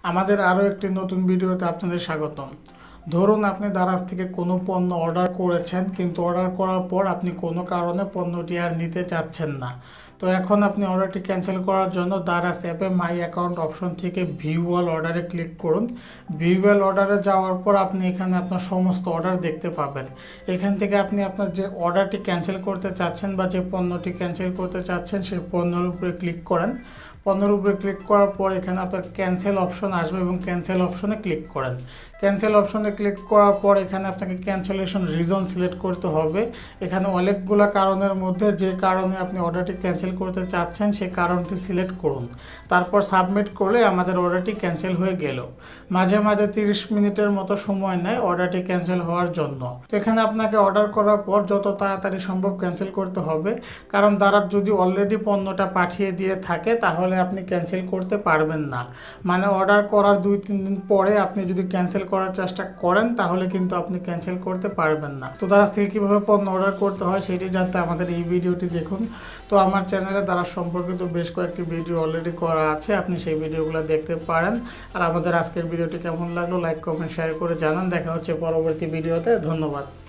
আমাদের আরও একটি নতুন ভিডিওতে আপনাদের স্বাগতম। ধরুন আপনি দারাজ থেকে কোনো পণ্য অর্ডার করেছেন, কিন্তু অর্ডার করার পর আপনি কোনো কারণে পণ্যটি আর নিতে চাচ্ছেন না। তো এখন আপনি অর্ডারটি ক্যান্সেল করার জন্য দারাজ অ্যাপে মাই অ্যাকাউন্ট অপশন থেকে ভিউ অল অর্ডারে ক্লিক করুন। ভিউ অল অর্ডারে যাওয়ার পর আপনি এখানে আপনার সমস্ত অর্ডার দেখতে পাবেন। এখান থেকে আপনি আপনার যে অর্ডারটি ক্যান্সেল করতে চাচ্ছেন বা যে পণ্যটি ক্যান্সেল করতে চাচ্ছেন সেই পণ্যের উপরে ক্লিক করেন। পণ্যের উপরে ক্লিক করার পর এখানে আপনার ক্যান্সেল অপশন আসবে এবং ক্যান্সেল অপশনে ক্লিক করেন। ক্যান্সেল অপশনে ক্লিক করার পর এখানে আপনাকে ক্যান্সেলেশন রিজন সিলেক্ট করতে হবে। এখানে অনেকগুলো কারণের মধ্যে যে কারণে আপনি অর্ডারটি ক্যান্সেল করতে চাচ্ছেন সেই কারণটি সিলেক্ট করুন। তারপর সাবমিট করলে আমাদের অর্ডারটি ক্যান্সেল হয়ে গেল। মাঝে মাঝে 30 মিনিটের মতো সময় নেয় অর্ডারটি ক্যান্সেল হওয়ার জন্য। তো এখানে আপনাকে অর্ডার করার পর যত তাড়াতাড়ি সম্ভব ক্যান্সেল করতে হবে, কারণ দারাজ যদি অলরেডি পণ্যটা পাঠিয়ে দিয়ে থাকে তাহলে আপনি ক্যান্সেল করতে পারবেন না। মানে অর্ডার করার 2-3 দিন পরে আপনি যদি ক্যান্সেল করার চেষ্টা করেন তাহলে কিন্তু আপনি ক্যান্সেল করতে পারবেন না। তো দারাজ থেকে কীভাবে পণ্য অর্ডার করতে হয় সেটি জানতে আমাদের এই ভিডিওটি দেখুন। তো আমার চ্যানেলে দারাজ সম্পর্কিত বেশ কয়েকটি ভিডিও অলরেডি করা আছে, আপনি সেই ভিডিওগুলো দেখতে পারেন। আর আমাদের আজকের ভিডিওটি কেমন লাগলো লাইক কমেন্ট শেয়ার করে জানান। দেখা হচ্ছে পরবর্তী ভিডিওতে। ধন্যবাদ।